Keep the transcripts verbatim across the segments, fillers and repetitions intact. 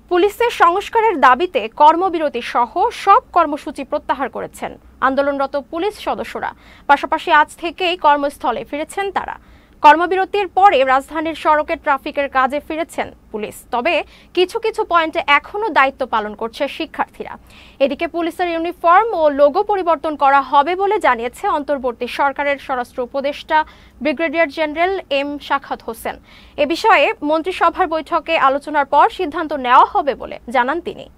পুলিশের সংস্কারের দাবিতে কর্মবিরতি সহ সব কর্মসূচি প্রত্যাহার করেছেন আন্দোলনরত পুলিশ সদস্যরা। পাশাপাশি আজ থেকেই কর্মস্থলে ফিরেছেন তারা। কর্মবিরতির পরে রাজধানীর সড়কে ট্রাফিকের কাজে ফিরেছেন পুলিশ, তবে কিছু কিছু পয়েন্টে এখনো দায়িত্ব পালন করছে শিক্ষার্থীরা। এদিকে পুলিশের ইউনিফর্ম ও লোগো পরিবর্তন করা হবে বলে জানিয়েছে অন্তর্বর্তী সরকারের স্বরাষ্ট্র উপদেষ্টা ব্রিগেডিয়ার জেনারেল এম শাখাত হোসেন। এ বিষয়ে মন্ত্রিসভার বৈঠকে আলোচনার পর সিদ্ধান্ত নেওয়া হবে বলে জানান তিনি।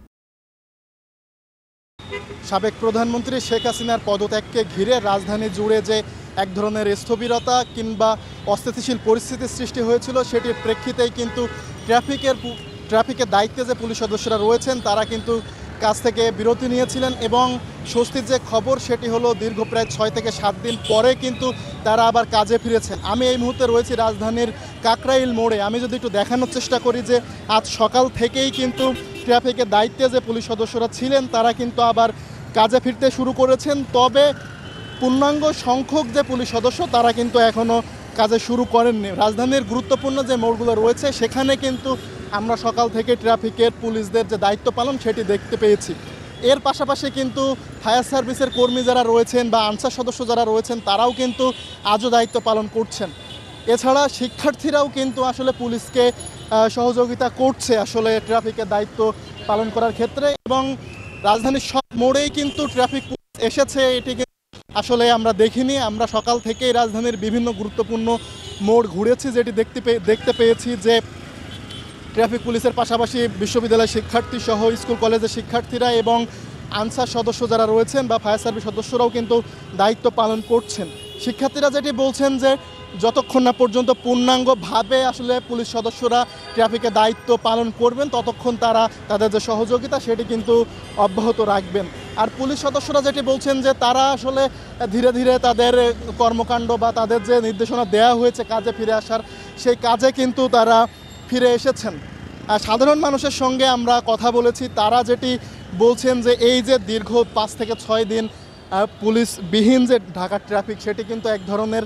সাবেক প্রধানমন্ত্রী শেখ হাসিনার পদত্যাগকে ঘিরে রাজধানী জুড়ে যে এক ধরনের স্থবিরতা কিংবা অস্থিতিশীল পরিস্থিতির সৃষ্টি হয়েছিল, সেটির প্রেক্ষিতেই কিন্তু ট্রাফিকের ট্রাফিকের দায়িত্বে যে পুলিশ সদস্যরা রয়েছেন তারা কিন্তু কাজ থেকে বিরতি নিয়েছিলেন এবং স্বস্তির যে খবর সেটি হলো দীর্ঘ প্রায় ছয় থেকে সাত দিন পরে কিন্তু তারা আবার কাজে ফিরেছেন। আমি এই মুহূর্তে রয়েছি রাজধানীর কাকরাইল মোড়ে। আমি যদি একটু দেখানোর চেষ্টা করি যে আজ সকাল থেকেই কিন্তু ট্রাফিকের দায়িত্বে যে পুলিশ সদস্যরা ছিলেন তারা কিন্তু আবার কাজে ফিরতে শুরু করেছেন। তবে পূর্ণাঙ্গ সংখ্যক যে পুলিশ সদস্য তারা কিন্তু এখনও কাজে শুরু করেননি। রাজধানীর গুরুত্বপূর্ণ যে মোড়গুলো রয়েছে সেখানে কিন্তু আমরা সকাল থেকে ট্রাফিকের পুলিশদের যে দায়িত্ব পালন সেটি দেখতে পেয়েছি। এর পাশাপাশি কিন্তু ফায়ার সার্ভিসের কর্মী যারা রয়েছেন বা আনসার সদস্য যারা রয়েছেন তারাও কিন্তু আজও দায়িত্ব পালন করছেন। এছাড়া শিক্ষার্থীরাও কিন্তু আসলে পুলিশকে সহযোগিতা করছে আসলে ট্রাফিকের দায়িত্ব পালন করার ক্ষেত্রে, এবং রাজধানীর সব মোড়েই কিন্তু ট্রাফিক পুলিশ এসেছে এটি আসলে আমরা দেখিনি। আমরা সকাল থেকেই রাজধানীর বিভিন্ন গুরুত্বপূর্ণ মোড় ঘুরেছি, যেটি দেখতে পেয়ে দেখতে পেয়েছি যে ট্রাফিক পুলিশের পাশাপাশি বিশ্ববিদ্যালয়ের শিক্ষার্থী সহ স্কুল কলেজের শিক্ষার্থীরা এবং আনসার সদস্য যারা রয়েছেন বা ফায়ার সার্ভিস সদস্যরাও কিন্তু দায়িত্ব পালন করছেন। শিক্ষার্থীরা যেটি বলছেন যে যতক্ষণ না পর্যন্ত পূর্ণাঙ্গভাবে আসলে পুলিশ সদস্যরা ট্রাফিকের দায়িত্ব পালন করবেন ততক্ষণ তারা তাদের যে সহযোগিতা সেটি কিন্তু অব্যাহত রাখবেন। আর পুলিশ সদস্যরা যেটি বলছেন যে তারা আসলে ধীরে ধীরে তাদের কর্মকাণ্ড বা তাদের যে নির্দেশনা দেওয়া হয়েছে কাজে ফিরে আসার, সেই কাজে কিন্তু তারা ফিরে এসেছেন। আর সাধারণ মানুষের সঙ্গে আমরা কথা বলেছি, তারা যেটি বলছেন যে এই যে দীর্ঘ পাঁচ থেকে ছয় দিন পুলিশবিহীন যে ঢাকার ট্রাফিক সেটি কিন্তু এক ধরনের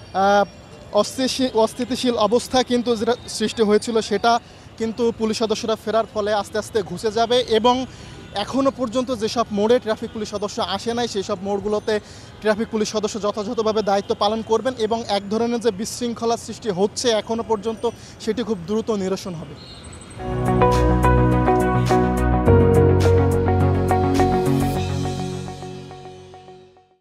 অস্থিতিশীল অবস্থা কিন্তু যেটা সৃষ্টি হয়েছিল সেটা কিন্তু পুলিশ সদস্যরা ফেরার ফলে আস্তে আস্তে ঘুচে যাবে এবং এখনও পর্যন্ত যেসব মোড়ে ট্রাফিক পুলিশ সদস্য আসে নাই সেই সব মোড়গুলোতে ট্রাফিক পুলিশ সদস্য যথাযথভাবে দায়িত্ব পালন করবেন এবং এক ধরনের যে বিশৃঙ্খলার সৃষ্টি হচ্ছে এখনও পর্যন্ত সেটি খুব দ্রুত নিরসন হবে।